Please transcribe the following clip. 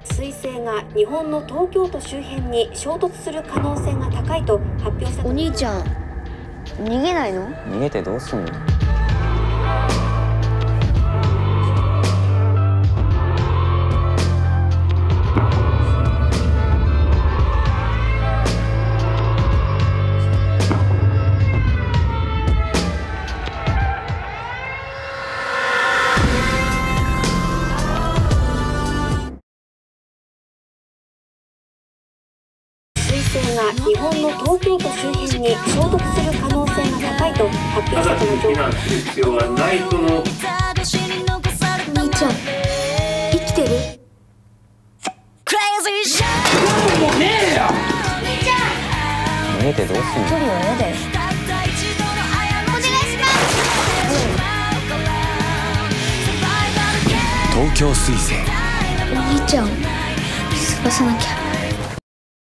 彗星が日本の東京都周辺に衝突する可能性が高いと発表した。 お兄ちゃん逃げないの？ 逃げてどうすんの？ 彗星が日本の東京都周辺に衝突する可能性が高いと発表したとの情報。 避難する必要はないとの。 お兄ちゃん生きてる？ もうねえよ。 逃げてどうすんの？ 距離は嫌だよ。お願いします。 東京彗星。 お兄ちゃん探さなきゃ。